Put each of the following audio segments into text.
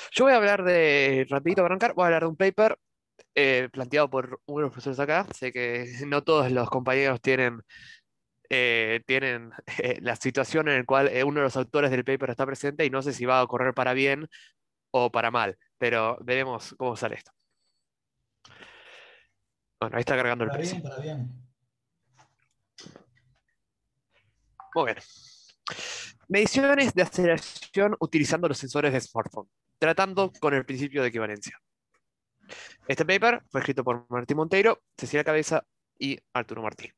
Yo voy a hablar rapidito para arrancar, voy a hablar de un paper planteado por uno de los profesores acá. Sé que no todos los compañeros tienen la situación en la cual uno de los autores del paper está presente y no sé si va a correr para bien o para mal, pero veremos cómo sale esto. Bueno, ahí está cargando el Para precio. bien, para bien. Muy bien. Mediciones de aceleración utilizando los sensores de smartphone, tratando con el principio de equivalencia. Este paper fue escrito por Martín Monteiro, Cecilia Cabeza y Arturo Martí.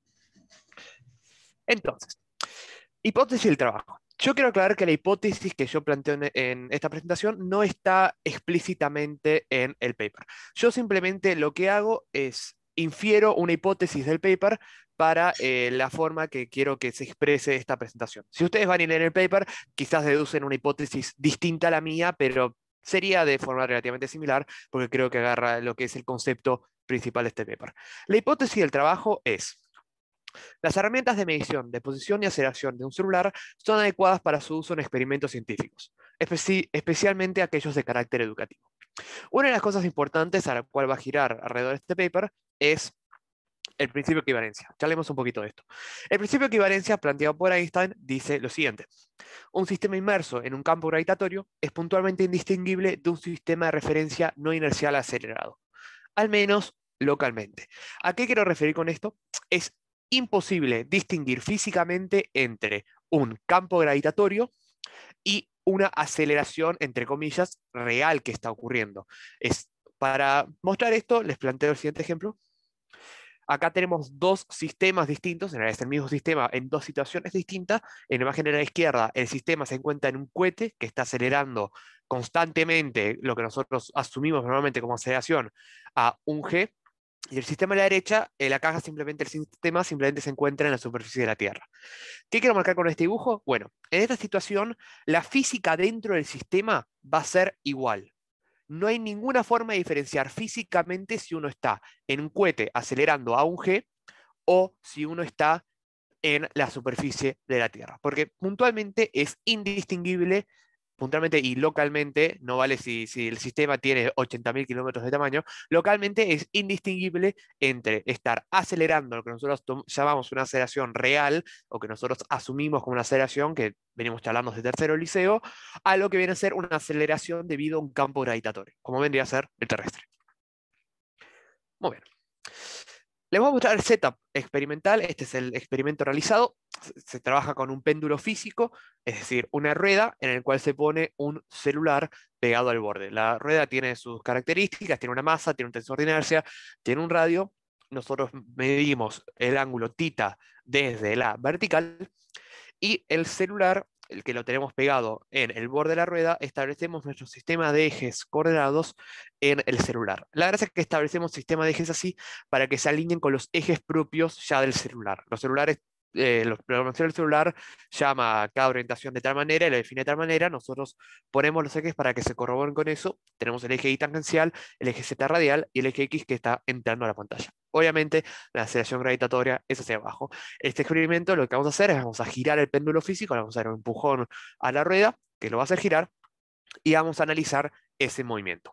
Entonces, hipótesis del trabajo. Yo quiero aclarar que la hipótesis que yo planteo en esta presentación no está explícitamente en el paper. Yo simplemente lo que hago es infiero una hipótesis del paper para la forma que quiero que se exprese esta presentación. Si ustedes van a leer el paper, quizás deducen una hipótesis distinta a la mía, pero sería de forma relativamente similar porque creo que agarra lo que es el concepto principal de este paper. La hipótesis del trabajo es: las herramientas de medición de posición y aceleración de un celular son adecuadas para su uso en experimentos científicos, especialmente aquellos de carácter educativo. Una de las cosas importantes a la cual va a girar alrededor de este paper es el principio de equivalencia. Charlemos un poquito de esto. El principio de equivalencia planteado por Einstein dice lo siguiente: un sistema inmerso en un campo gravitatorio es puntualmente indistinguible de un sistema de referencia no inercial acelerado, al menos localmente. ¿A qué quiero referir con esto? Es imposible distinguir físicamente entre un campo gravitatorio y una aceleración, entre comillas, real que está ocurriendo. Para mostrar esto, les planteo el siguiente ejemplo. Acá tenemos dos sistemas distintos, en realidad es el mismo sistema en dos situaciones distintas. En la imagen de la izquierda, el sistema se encuentra en un cohete que está acelerando constantemente lo que nosotros asumimos normalmente como aceleración a un g, y el sistema de la derecha, la caja simplemente, el sistema simplemente se encuentra en la superficie de la Tierra. ¿Qué quiero marcar con este dibujo? Bueno, en esta situación, la física dentro del sistema va a ser igual. No hay ninguna forma de diferenciar físicamente si uno está en un cohete acelerando a un g o si uno está en la superficie de la Tierra, porque puntualmente es indistinguible, puntualmente y localmente, no vale si el sistema tiene 80.000 kilómetros de tamaño, localmente es indistinguible entre estar acelerando lo que nosotros llamamos una aceleración real o que nosotros asumimos como una aceleración que venimos charlando desde tercero liceo, a lo que viene a ser una aceleración debido a un campo gravitatorio, como vendría a ser el terrestre. Muy bien. Les voy a mostrar el setup experimental. Este es el experimento realizado. Se trabaja con un péndulo físico, es decir, una rueda en la cual se pone un celular pegado al borde. La rueda tiene sus características, tiene una masa, tiene un tensor de inercia, tiene un radio. Nosotros medimos el ángulo θ desde la vertical y el celular, el que lo tenemos pegado en el borde de la rueda, establecemos nuestro sistema de ejes coordenados en el celular. La gracia es que establecemos sistema de ejes así para que se alineen con los ejes propios ya del celular. Los celulares, la programación del celular llama a cada orientación de tal manera y la define de tal manera. Nosotros ponemos los ejes para que se corroboren con eso. Tenemos el eje Y tangencial, el eje Z radial y el eje X que está entrando a la pantalla. Obviamente, la aceleración gravitatoria es hacia abajo. Este experimento lo que vamos a hacer es vamos a girar el péndulo físico, le vamos a dar un empujón a la rueda, que lo va a hacer girar, y vamos a analizar ese movimiento.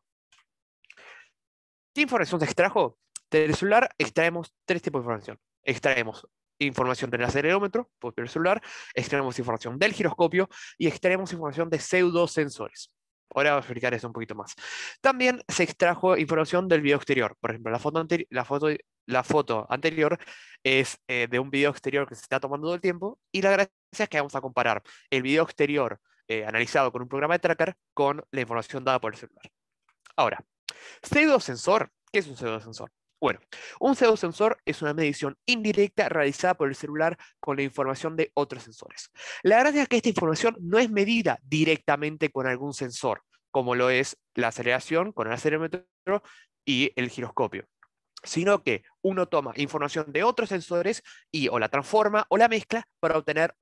¿Qué información se extrajo? Del celular extraemos tres tipos de información. Extraemos información del acelerómetro, por el celular, extraemos información del giroscopio y extraemos información de pseudosensores. Ahora voy a explicar eso un poquito más. También se extrajo información del video exterior. Por ejemplo, la foto anterior es de un video exterior que se está tomando todo el tiempo y la gracia es que vamos a comparar el video exterior analizado con un programa de tracker con la información dada por el celular. Ahora, pseudosensor. ¿Qué es un pseudosensor? Bueno, un pseudosensor es una medición indirecta realizada por el celular con la información de otros sensores. La gracia es que esta información no es medida directamente con algún sensor, como lo es la aceleración con el acelerómetro y el giroscopio, sino que uno toma información de otros sensores y o la transforma o la mezcla para obtener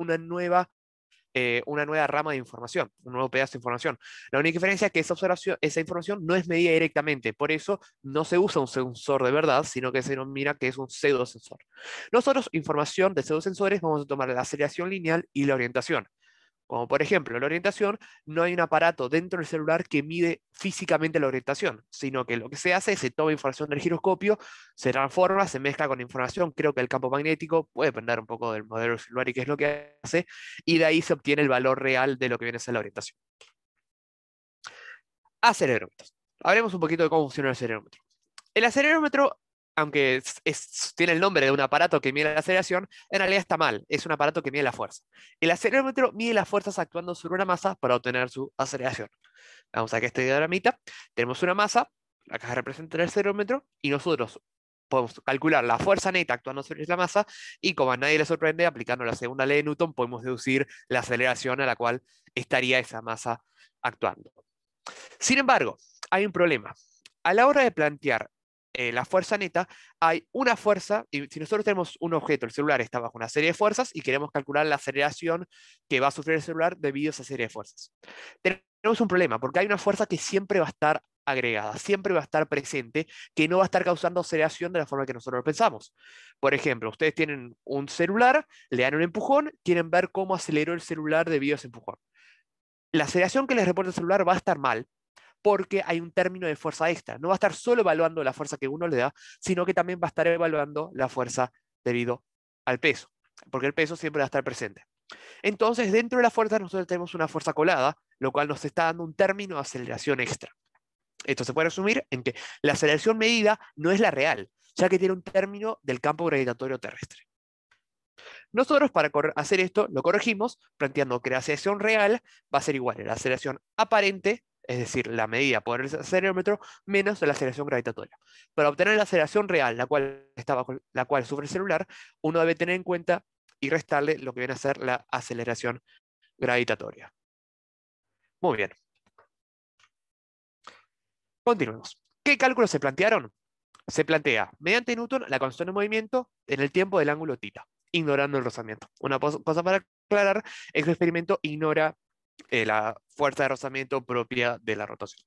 una nueva rama de información, un nuevo pedazo de información. La única diferencia es que esa información no es medida directamente, por eso no se usa un sensor de verdad, sino que se denomina que es un pseudosensor. Nosotros, información de pseudosensores, vamos a tomar la aceleración lineal y la orientación. Como por ejemplo, la orientación, no hay un aparato dentro del celular que mide físicamente la orientación, sino que lo que se hace es se toma información del giroscopio, se transforma, se mezcla con información, creo que el campo magnético, puede depender un poco del modelo celular y qué es lo que hace, y de ahí se obtiene el valor real de lo que viene a ser la orientación. Acelerómetros. Hablemos un poquito de cómo funciona el acelerómetro. El acelerómetro, aunque tiene el nombre de un aparato que mide la aceleración, en realidad está mal, es un aparato que mide la fuerza. El acelerómetro mide las fuerzas actuando sobre una masa para obtener su aceleración. Vamos a que este diagramita, tenemos una masa, acá representa el acelerómetro, y nosotros podemos calcular la fuerza neta actuando sobre la masa, y como a nadie le sorprende, aplicando la segunda ley de Newton, podemos deducir la aceleración a la cual estaría esa masa actuando. Sin embargo, hay un problema. A la hora de plantear la fuerza neta, hay una fuerza, y si nosotros tenemos un objeto, el celular está bajo una serie de fuerzas, y queremos calcular la aceleración que va a sufrir el celular debido a esa serie de fuerzas. Tenemos un problema, porque hay una fuerza que siempre va a estar agregada, siempre va a estar presente, que no va a estar causando aceleración de la forma que nosotros lo pensamos. Por ejemplo, ustedes tienen un celular, le dan un empujón, quieren ver cómo aceleró el celular debido a ese empujón. La aceleración que les reporta el celular va a estar mal, porque hay un término de fuerza extra. No va a estar solo evaluando la fuerza que uno le da, sino que también va a estar evaluando la fuerza debido al peso, porque el peso siempre va a estar presente. Entonces, dentro de la fuerza, nosotros tenemos una fuerza colada, lo cual nos está dando un término de aceleración extra. Esto se puede resumir en que la aceleración medida no es la real, ya que tiene un término del campo gravitatorio terrestre. Nosotros para hacer esto lo corregimos planteando que la aceleración real va a ser igual a la aceleración aparente, es decir, la medida por el acelerómetro, menos la aceleración gravitatoria. Para obtener la aceleración real, la cual sufre el celular, uno debe tener en cuenta y restarle lo que viene a ser la aceleración gravitatoria. Muy bien. Continuemos. ¿Qué cálculos se plantearon? Se plantea, mediante Newton, la constante de movimiento en el tiempo del ángulo θ, ignorando el rozamiento. Una cosa para aclarar, el experimento ignora la fuerza de rozamiento propia de la rotación.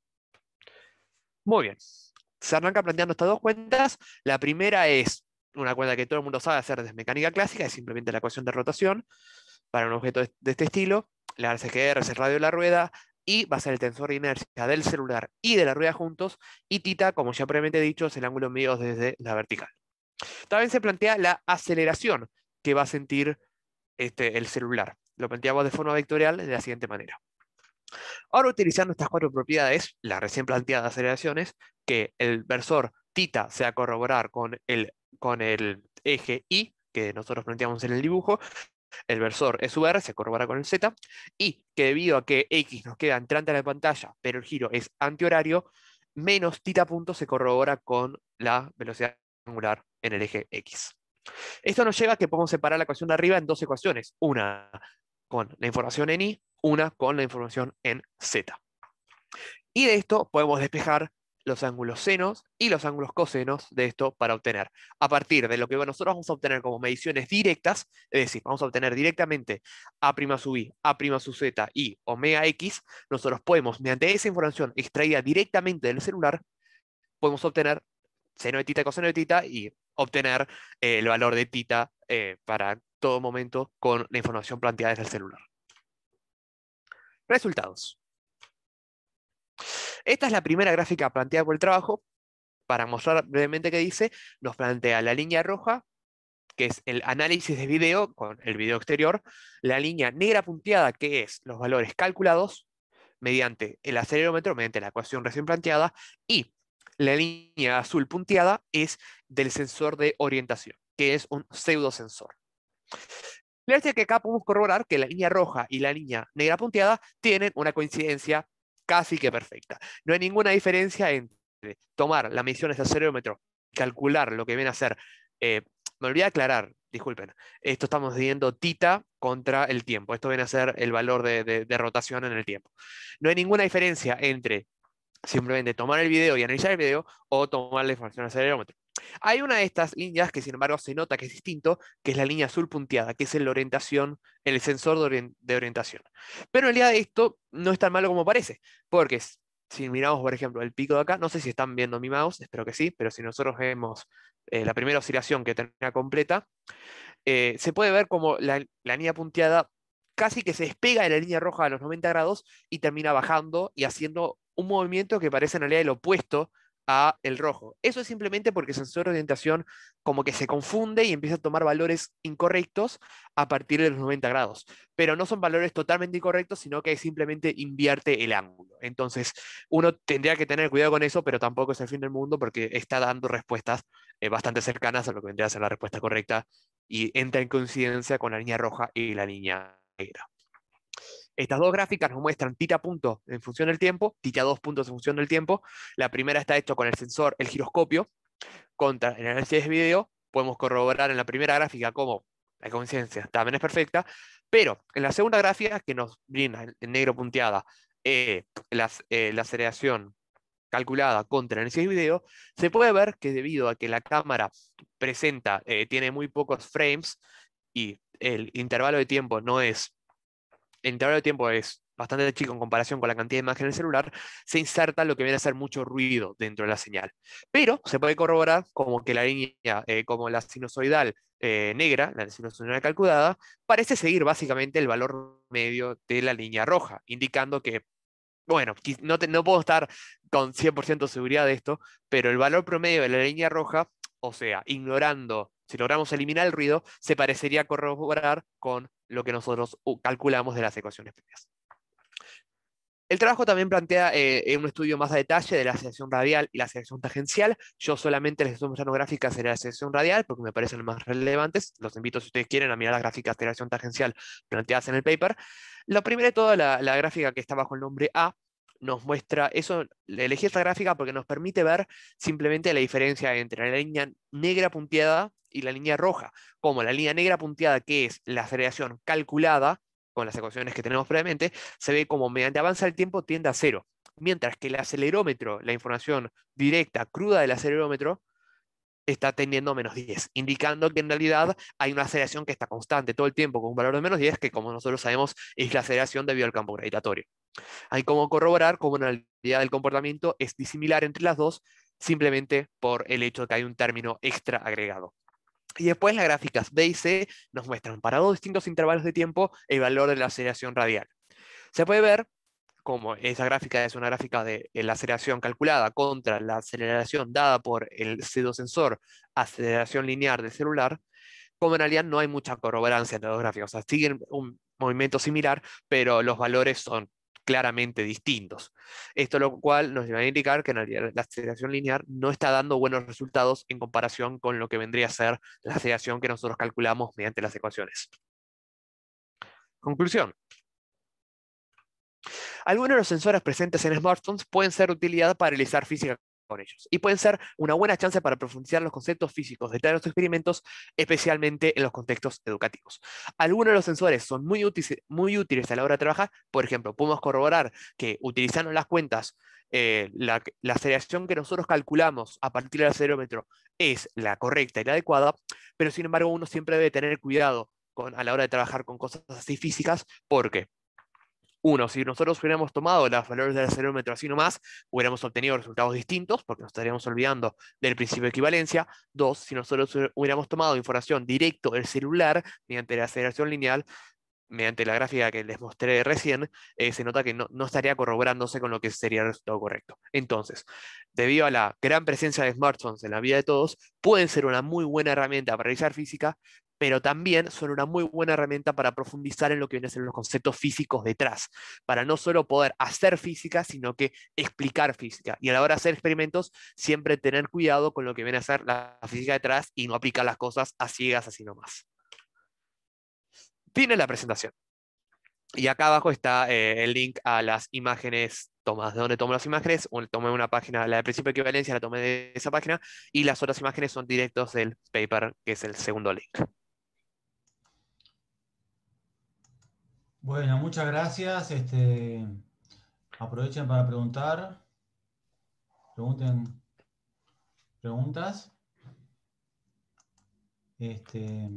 Muy bien. Se arranca planteando estas dos cuentas. La primera es una cuenta que todo el mundo sabe hacer desde mecánica clásica, es simplemente la ecuación de rotación para un objeto de este estilo. La RCGR es el radio de la rueda, y va a ser el tensor de inercia del celular y de la rueda juntos, y θ, como ya previamente he dicho, es el ángulo medido desde la vertical. También se plantea la aceleración que va a sentir el celular. Lo planteamos de forma vectorial de la siguiente manera. Ahora, utilizando estas cuatro propiedades, las recién planteadas aceleraciones, que el versor θ se va a corroborar con el eje Y, que nosotros planteamos en el dibujo, el versor E sub r se corrobora con el z, y que debido a que x nos queda entrante a la pantalla, pero el giro es antihorario, menos θ punto se corrobora con la velocidad angular en el eje x. Esto nos lleva a que podemos separar la ecuación de arriba en dos ecuaciones, una con la información en y, una con la información en z. Y de esto podemos despejar los ángulos senos y los ángulos cosenos de esto para obtener, a partir de lo que nosotros vamos a obtener como mediciones directas, es decir, vamos a obtener directamente A' sub i, A' sub z y omega x, nosotros podemos, mediante esa información extraída directamente del celular, podemos obtener seno de θ y coseno de θ y obtener el valor de θ para todo momento con la información planteada desde el celular. Resultados. Esta es la primera gráfica planteada por el trabajo. Para mostrar brevemente qué dice, nos plantea la línea roja, que es el análisis de video con el video exterior, la línea negra punteada, que es los valores calculados mediante el acelerómetro, mediante la ecuación recién planteada, y la línea azul punteada es del sensor de orientación, que es un pseudosensor. La verdad es que acá podemos corroborar que la línea roja y la línea negra punteada tienen una coincidencia casi que perfecta. No hay ninguna diferencia entre tomar las mediciones de acelerómetro y calcular lo que viene a ser, me olvidé aclarar, disculpen, esto estamos midiendo θ contra el tiempo, esto viene a ser el valor de rotación en el tiempo. No hay ninguna diferencia entre simplemente tomar el video y analizar el video o tomar la información del acelerómetro. Hay una de estas líneas que sin embargo se nota que es distinto, que es la línea azul punteada, que es la orientación, el sensor de orientación. Pero en realidad esto no es tan malo como parece, porque si miramos por ejemplo el pico de acá, no sé si están viendo mi mouse, espero que sí, pero si nosotros vemos la primera oscilación que termina completa, se puede ver como la línea punteada casi que se despega de la línea roja a los 90 grados y termina bajando y haciendo un movimiento que parece en realidad el opuesto a el rojo. Eso es simplemente porque el sensor de orientación como que se confunde y empieza a tomar valores incorrectos a partir de los 90 grados. Pero no son valores totalmente incorrectos, sino que simplemente invierte el ángulo. Entonces, uno tendría que tener cuidado con eso, pero tampoco es el fin del mundo porque está dando respuestas bastante cercanas a lo que vendría a ser la respuesta correcta y entra en coincidencia con la línea roja y la línea negra. Estas dos gráficas nos muestran tita punto en función del tiempo, tita 2 puntos en función del tiempo. La primera está hecha con el sensor, el giroscopio, contra el análisis de video. Podemos corroborar en la primera gráfica cómo la coincidencia también es perfecta, pero en la segunda gráfica, que nos brinda en negro punteada la aceleración calculada contra el análisis de video, se puede ver que debido a que la cámara tiene muy pocos frames y el intervalo de tiempo no es el intervalo de tiempo es bastante chico en comparación con la cantidad de imagen del celular, se inserta lo que viene a ser mucho ruido dentro de la señal. Pero se puede corroborar como que la línea, como la sinusoidal negra, la sinusoidal calculada, parece seguir básicamente el valor medio de la línea roja, indicando que, bueno, no puedo estar con 100% de seguridad de esto, pero el valor promedio de la línea roja, o sea, ignorando, si logramos eliminar el ruido, se parecería corroborar con lo que nosotros calculamos de las ecuaciones previas. El trabajo también plantea un estudio más a detalle de la aceleración radial y la aceleración tangencial. Yo solamente les estoy mostrando gráficas de la aceleración radial porque me parecen las más relevantes. Los invito, si ustedes quieren, a mirar las gráficas de aceleración tangencial planteadas en el paper. Lo primero de todo, la gráfica que está bajo el nombre A nos muestra eso. Elegí esta gráfica porque nos permite ver simplemente la diferencia entre la línea negra punteada y la línea roja. Como la línea negra punteada, que es la aceleración calculada con las ecuaciones que tenemos previamente, se ve como mediante avanza el tiempo tiende a cero, mientras que el acelerómetro, la información directa, cruda del acelerómetro, está tendiendo a -10, indicando que en realidad hay una aceleración que está constante todo el tiempo con un valor de -10, que como nosotros sabemos es la aceleración debido al campo gravitatorio. Hay como corroborar cómo en realidad el comportamiento es disimilar entre las dos, simplemente por el hecho de que hay un término extra agregado. Y después las gráficas B y C nos muestran para dos distintos intervalos de tiempo el valor de la aceleración radial. Se puede ver como esa gráfica es una gráfica de la aceleración calculada contra la aceleración dada por el pseudosensor aceleración lineal del celular, como en realidad no hay mucha corroborancia entre los gráficos. O sea, siguen un movimiento similar, pero los valores son claramente distintos. Esto lo cual nos va a indicar que en realidad la aceleración lineal no está dando buenos resultados en comparación con lo que vendría a ser la aceleración que nosotros calculamos mediante las ecuaciones. Conclusión. Algunos de los sensores presentes en smartphones pueden ser de utilidad para realizar física con ellos y pueden ser una buena chance para profundizar los conceptos físicos de los experimentos, especialmente en los contextos educativos. Algunos de los sensores son muy útiles a la hora de trabajar. Por ejemplo, podemos corroborar que utilizando las cuentas, la aceleración que nosotros calculamos a partir del acelerómetro es la correcta y la adecuada, pero sin embargo uno siempre debe tener cuidado a la hora de trabajar con cosas así físicas, porque uno, si nosotros hubiéramos tomado los valores del acelerómetro así nomás, hubiéramos obtenido resultados distintos, porque nos estaríamos olvidando del principio de equivalencia. Dos, si nosotros hubiéramos tomado información directo del celular mediante la aceleración lineal, mediante la gráfica que les mostré recién, se nota que no estaría corroborándose con lo que sería el resultado correcto. Entonces, debido a la gran presencia de smartphones en la vida de todos, pueden ser una muy buena herramienta para realizar física, pero también son una muy buena herramienta para profundizar en lo que vienen a ser los conceptos físicos detrás, para no solo poder hacer física, sino que explicar física. Y a la hora de hacer experimentos, siempre tener cuidado con lo que viene a ser la física detrás y no aplicar las cosas a ciegas así nomás. Tiene la presentación. Y acá abajo está el link a las imágenes tomadas. ¿De dónde tomo las imágenes? Tomé una página, la de principio de equivalencia, la tomé de esa página, y las otras imágenes son directos del paper, que es el segundo link. Bueno, muchas gracias. Aprovechen para preguntar. Pregunten preguntas. Este,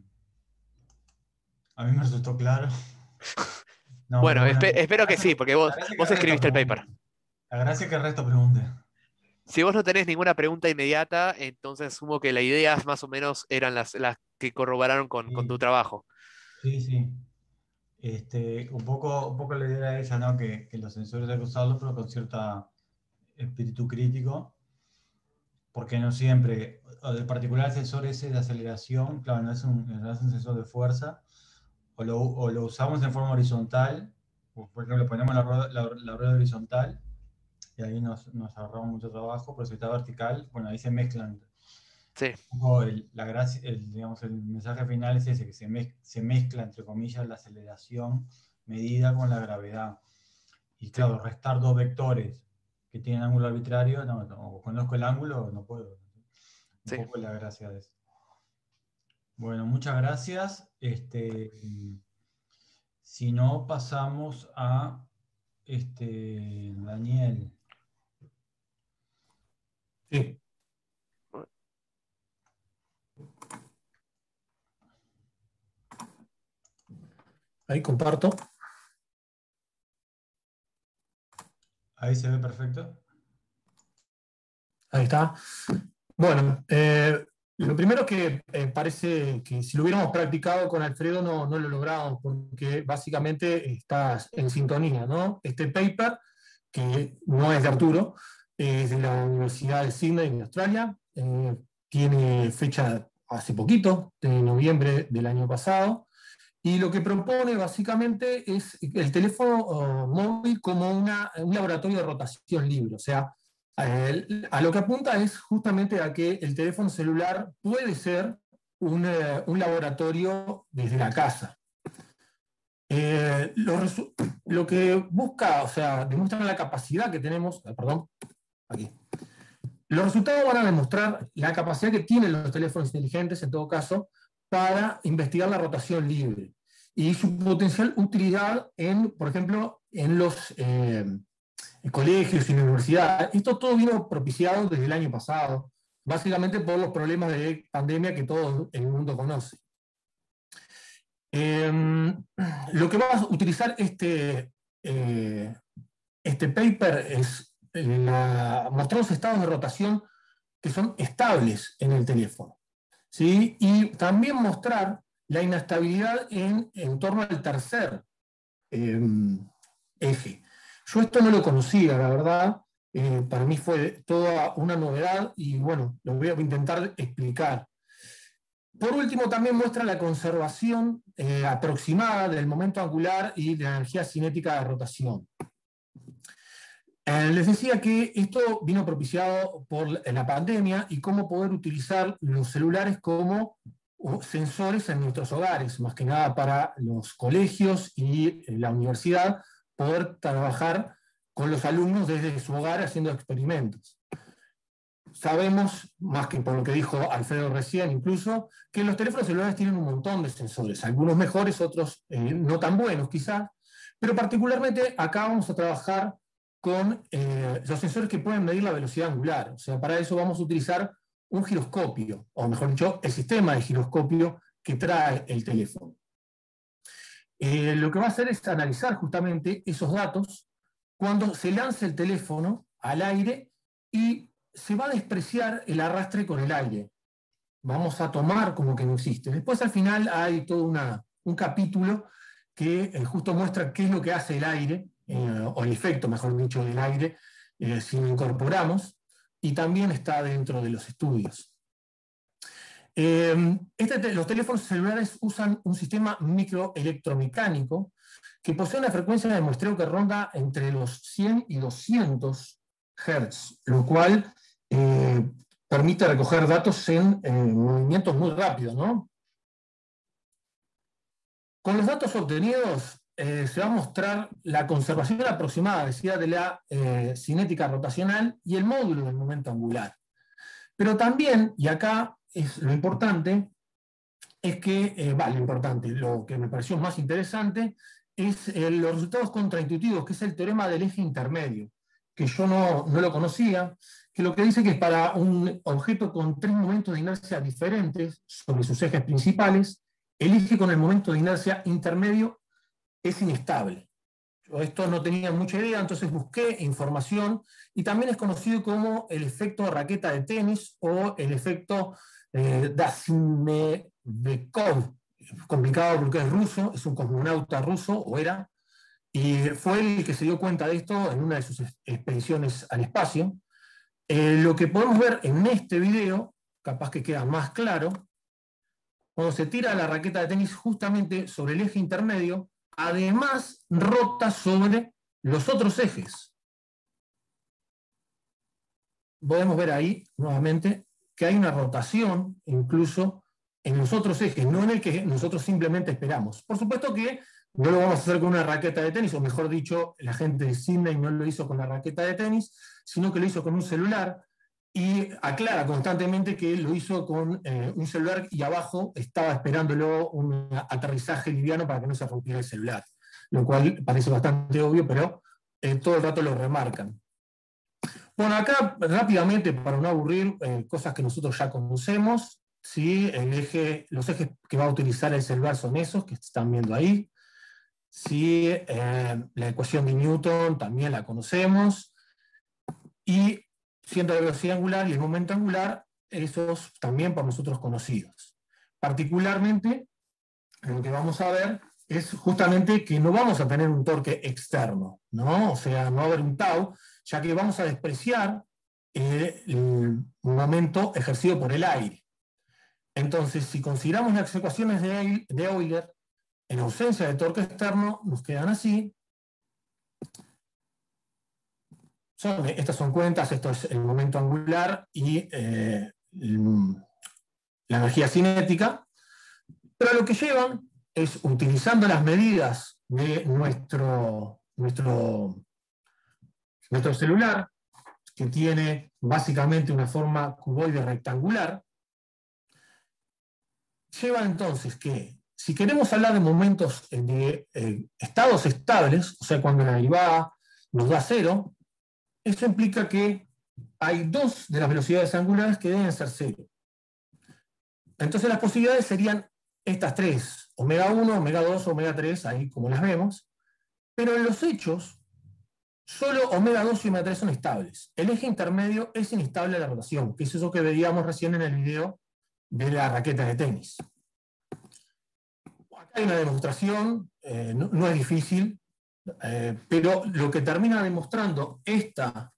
a mí me resultó claro. No, pero Bueno, bueno, espero que sí, porque la gracia es que vos el resto escribiste el pregunte. paper. La gracia es que el resto pregunte. Si vos no tenés ninguna pregunta inmediata, entonces asumo que las ideas más o menos eran las que corroboraron con tu Sí, trabajo. sí, sí. un poco la idea era esa, ¿no? Que los sensores hay que usarlos, pero con cierto espíritu crítico, porque no siempre, en particular el sensor ese de aceleración, claro, no es un sensor de fuerza, o lo usamos en forma horizontal, por ejemplo, ponemos la rueda horizontal, y ahí nos ahorramos mucho trabajo, pero si está vertical, bueno, ahí se mezclan. Sí, Un poco digamos, el mensaje final es ese, que se mezcla, entre comillas, la aceleración medida con la gravedad. Y sí, claro, restar dos vectores que tienen ángulo arbitrario, o conozco el ángulo, no puedo. Un sí. poco la gracia de eso. Bueno, muchas gracias. Si no, pasamos a Daniel. Sí, ahí comparto. Ahí se ve perfecto. Ahí está. Bueno, lo primero que parece que si lo hubiéramos practicado con Alfredo no lo logramos, porque básicamente estás en sintonía, ¿no? Este paper, que no es de Arturo, es de la Universidad de Sydney en Australia, tiene fecha hace poquito, de noviembre del año pasado, y lo que propone básicamente es el teléfono móvil como un laboratorio de rotación libre. O sea, a lo que apunta es justamente a que el teléfono celular puede ser un laboratorio desde la casa. Lo que busca, o sea, demuestra la capacidad que tenemos, perdón, aquí. Los resultados van a demostrar la capacidad que tienen los teléfonos inteligentes, en todo caso, para investigar la rotación libre y su potencial utilidad en, por ejemplo, en los colegios y universidades. Esto todo vino propiciado desde el año pasado, básicamente por los problemas de pandemia que todo el mundo conoce. Lo que va a utilizar este paper es mostrar los estados de rotación que son estables en el teléfono, ¿sí? Y también mostrar la inestabilidad en torno al tercer eje. Yo esto no lo conocía, la verdad. Para mí fue toda una novedad y bueno, lo voy a intentar explicar. Por último, también muestra la conservación aproximada del momento angular y de la energía cinética de rotación. Les decía que esto vino propiciado por la pandemia y cómo poder utilizar los celulares como sensores en nuestros hogares, más que nada para los colegios y la universidad, poder trabajar con los alumnos desde su hogar haciendo experimentos. Sabemos, más que por lo que dijo Alfredo recién incluso, que los teléfonos celulares tienen un montón de sensores, algunos mejores, otros no tan buenos quizás, pero particularmente acá vamos a trabajar con los sensores que pueden medir la velocidad angular. O sea, para eso vamos a utilizar un giroscopio, o mejor dicho, el sistema de giroscopio que trae el teléfono. Lo que va a hacer es analizar justamente esos datos cuando se lance el teléfono al aire y se va a despreciar el arrastre con el aire. Vamos a tomar como que no existe. Después al final hay todo un capítulo que justo muestra qué es lo que hace el aire, o el efecto, mejor dicho, del aire, si lo incorporamos, y también está dentro de los estudios. Los teléfonos celulares usan un sistema microelectromecánico que posee una frecuencia de muestreo que ronda entre los 100 y 200 Hz, lo cual permite recoger datos en movimientos muy rápidos, ¿no? Con los datos obtenidos se va a mostrar la conservación aproximada, decía, de la cinética rotacional y el módulo del momento angular. Pero también, y acá es lo importante, es que, lo que me pareció más interesante es los resultados contraintuitivos, que es el teorema del eje intermedio, que yo no lo conocía, que lo que dice que para un objeto con tres momentos de inercia diferentes sobre sus ejes principales, el eje con el momento de inercia intermedio es inestable. Yo esto no tenía mucha idea, entonces busqué información y también es conocido como el efecto raqueta de tenis o el efecto Dasimebekov. complicado porque es ruso, es un cosmonauta ruso, o era, y fue el que se dio cuenta de esto en una de sus expediciones al espacio. Lo que podemos ver en este video, capaz que queda más claro, cuando se tira la raqueta de tenis justamente sobre el eje intermedio, además rota sobre los otros ejes. Podemos ver ahí, nuevamente, que hay una rotación incluso en los otros ejes, no en el que nosotros simplemente esperamos. Por supuesto que no lo vamos a hacer con una raqueta de tenis, o mejor dicho, la gente de Sydney no lo hizo con la raqueta de tenis, sino que lo hizo con un celular, y aclara constantemente que lo hizo con un celular y abajo estaba esperándolo un aterrizaje liviano para que no se rompiera el celular, lo cual parece bastante obvio, pero todo el rato lo remarcan. Bueno, acá rápidamente, para no aburrir, cosas que nosotros ya conocemos, ¿sí? Los ejes que va a utilizar el celular son esos que están viendo ahí. ¿Sí? La ecuación de Newton también la conocemos. Y siendo la velocidad angular y el momento angular, esos también por nosotros conocidos. Particularmente, lo que vamos a ver es justamente que no vamos a tener un torque externo, ¿no? O sea, no va a haber un tau, ya que vamos a despreciar el momento ejercido por el aire. Entonces, si consideramos las ecuaciones de Euler, en ausencia de torque externo, nos quedan así. Estas son cuentas, esto es el momento angular y la energía cinética, pero lo que llevan es, utilizando las medidas de nuestro celular, que tiene básicamente una forma cuboide rectangular, lleva entonces que, si queremos hablar de momentos de estados estables, o sea, cuando la derivada nos da 0, eso implica que hay 2 de las velocidades angulares que deben ser 0. Entonces las posibilidades serían estas 3, omega 1, omega 2, omega 3, ahí como las vemos, pero en los hechos, solo omega 2 y omega 3 son estables. El eje intermedio es inestable a la rotación, que es eso que veíamos recién en el video de la raqueta de tenis. Acá hay una demostración, no es difícil, pero lo que termina demostrando esta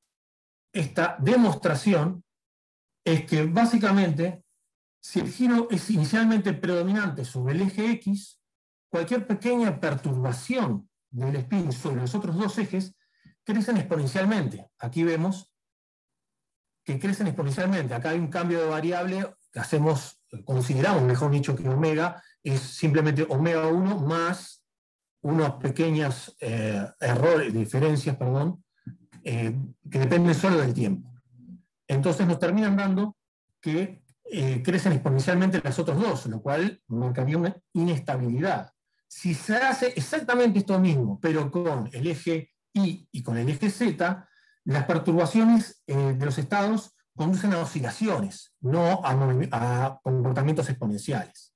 demostración es que básicamente, si el giro es inicialmente predominante sobre el eje X, cualquier pequeña perturbación del spin sobre los otros 2 ejes crecen exponencialmente. Aquí vemos que crecen exponencialmente. Acá hay un cambio de variable que consideramos, mejor dicho, que omega es simplemente omega 1 más unos pequeños diferencias, que dependen solo del tiempo. Entonces nos terminan dando que crecen exponencialmente los otros 2, lo cual marcaría una inestabilidad. Si se hace exactamente esto mismo, pero con el eje Y y con el eje Z, las perturbaciones de los estados conducen a oscilaciones, no a comportamientos exponenciales.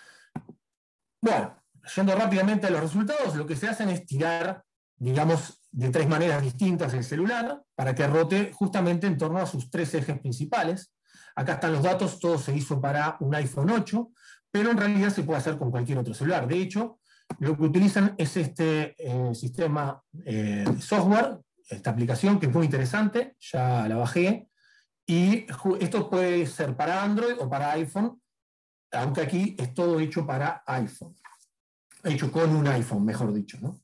Bueno, yendo rápidamente a los resultados, lo que se hacen es tirar, digamos, de 3 maneras distintas el celular para que rote justamente en torno a sus 3 ejes principales. Acá están los datos, todo se hizo para un iPhone 8, pero en realidad se puede hacer con cualquier otro celular. De hecho, lo que utilizan es este sistema de software, esta aplicación que es muy interesante, ya la bajé, y esto puede ser para Android o para iPhone, aunque aquí es todo hecho para iPhone. Hecho con un iPhone, mejor dicho, ¿no?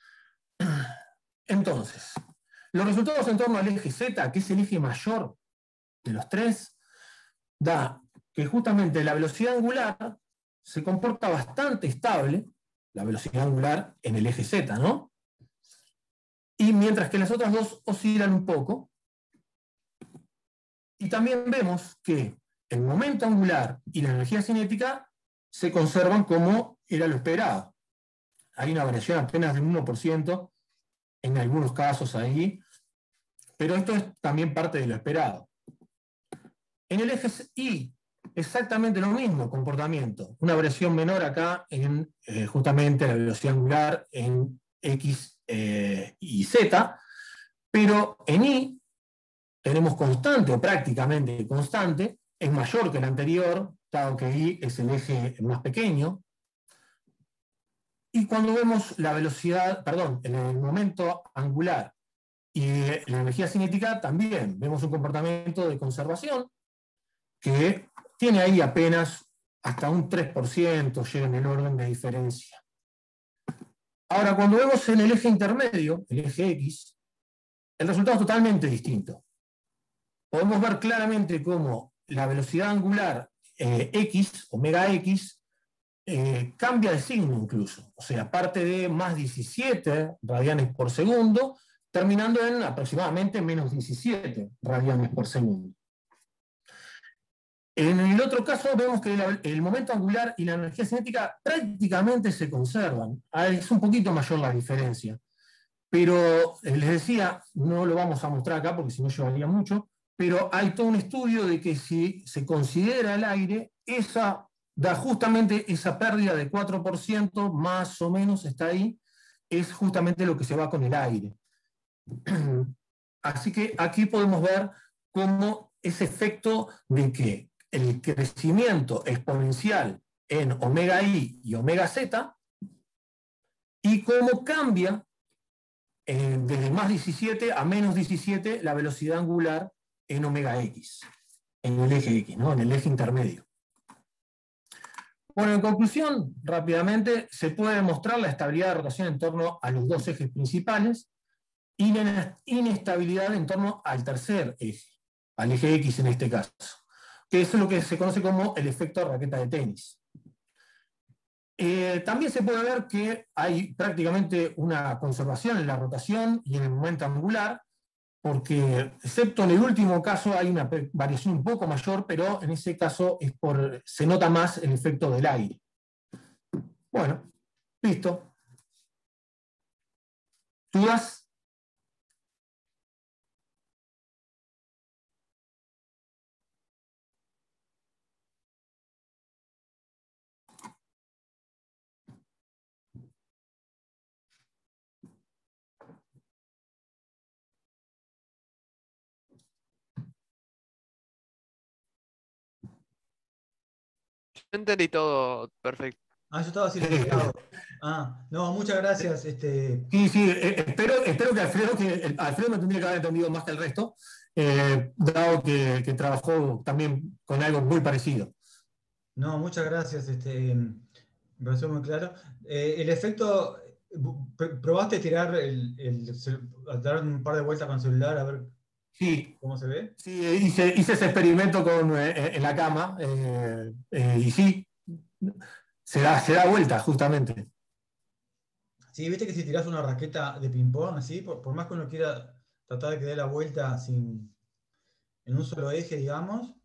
Entonces, los resultados en torno al eje Z, que es el eje mayor de los 3, da que justamente la velocidad angular se comporta bastante estable, la velocidad angular en el eje Z, ¿no? Y mientras que las otras 2 oscilan un poco. Y también vemos que el momento angular y la energía cinética se conservan como era lo esperado. Hay una variación apenas del 1% en algunos casos ahí, pero esto es también parte de lo esperado. En el eje Y, exactamente lo mismo comportamiento, una variación menor acá en justamente la velocidad angular en X y Z, pero en Y tenemos constante o prácticamente constante, es mayor que el anterior, dado que I es el eje más pequeño. Y cuando vemos la velocidad, perdón, en el momento angular y la energía cinética, también vemos un comportamiento de conservación que tiene ahí apenas hasta un 3%, llega en el orden de diferencia. Ahora, cuando vemos en el eje intermedio, el eje X, el resultado es totalmente distinto. Podemos ver claramente cómo la velocidad angular X, omega X, cambia de signo incluso. O sea, parte de más 17 radianes por segundo, terminando en aproximadamente menos 17 radianes por segundo. En el otro caso vemos que el momento angular y la energía cinética prácticamente se conservan. Es un poquito mayor la diferencia. Pero les decía, no lo vamos a mostrar acá porque si no llevaría mucho, pero hay todo un estudio de que si se considera el aire, esa da justamente esa pérdida de 4%, más o menos está ahí, es justamente lo que se va con el aire. Así que aquí podemos ver cómo ese efecto de que el crecimiento exponencial en omega I y omega Z, y cómo cambia desde más 17 a menos 17 la velocidad angular en omega X, en el eje X, ¿no? En el eje intermedio. Bueno, en conclusión, rápidamente, se puede demostrar la estabilidad de rotación en torno a los dos ejes principales y la inestabilidad en torno al tercer eje, al eje X en este caso, que es lo que se conoce como el efecto raqueta de tenis. También se puede ver que hay prácticamente una conservación en la rotación y en el momento angular, porque excepto en el último caso hay una variación un poco mayor, pero en ese caso se nota más el efecto del aire. Bueno, listo. ¿Dudas? Entendí todo perfecto. Yo estaba silenciado. No, muchas gracias. Sí, espero que Alfredo me tendría que haber entendido más que el resto, dado que trabajó también con algo muy parecido. No, muchas gracias. Me pareció muy claro. El efecto, ¿probaste tirar dar un par de vueltas con el celular a ver Sí, cómo se ve? sí, hice ese experimento en la cama y sí, se da vuelta justamente. Sí, viste que si tirás una raqueta de ping-pong, así, por más que uno quiera tratar de que dé la vuelta en un solo eje, digamos,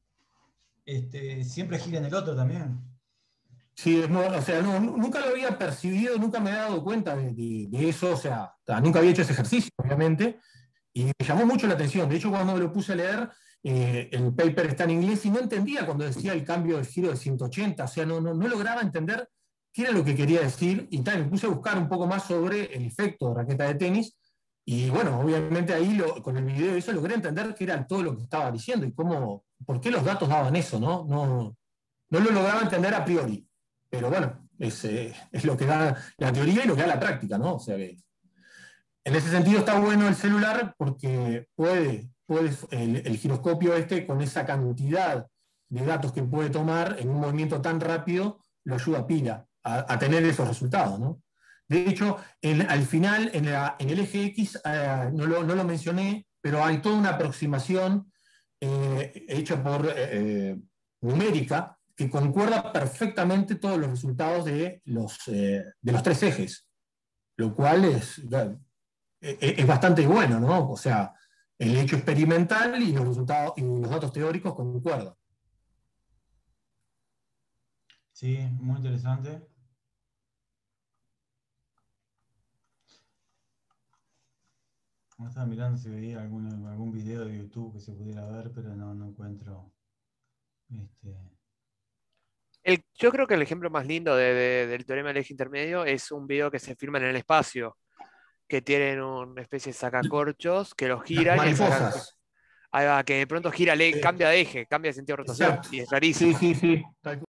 siempre gira en el otro también. Sí, o sea, nunca lo había percibido, nunca me había dado cuenta de eso, o sea, nunca había hecho ese ejercicio, obviamente, y me llamó mucho la atención. De hecho, cuando me lo puse a leer, el paper está en inglés y no entendía cuando decía el cambio de giro de 180, o sea, no lograba entender qué era lo que quería decir, y tal, me puse a buscar un poco más sobre el efecto de raqueta de tenis, y bueno, obviamente ahí con el video eso logré entender qué era todo lo que estaba diciendo y por qué los datos daban eso, ¿no? No lo lograba entender a priori. Pero bueno, es lo que da la teoría y lo que da la práctica, ¿no? O sea que en ese sentido está bueno el celular porque puede el giroscopio con esa cantidad de datos que puede tomar en un movimiento tan rápido, lo ayuda a pila a tener esos resultados, ¿no? De hecho, al final, en el eje X, no lo mencioné, pero hay toda una aproximación hecha por numérica que concuerda perfectamente todos los resultados de los tres ejes, lo cual es bastante bueno, ¿no? O sea, el hecho experimental y los resultados y los datos teóricos concuerdan. Sí, muy interesante. Estaba mirando si veía algún video de YouTube que se pudiera ver, pero no encuentro. Yo creo que el ejemplo más lindo del teorema del eje intermedio es un video que se filma en el espacio, que tienen una especie de sacacorchos que los Las giran y el sacacorchos. mariposas. Ahí va, que de pronto gira, cambia de eje, cambia de sentido de rotación, Exacto. y es rarísimo. Sí, tal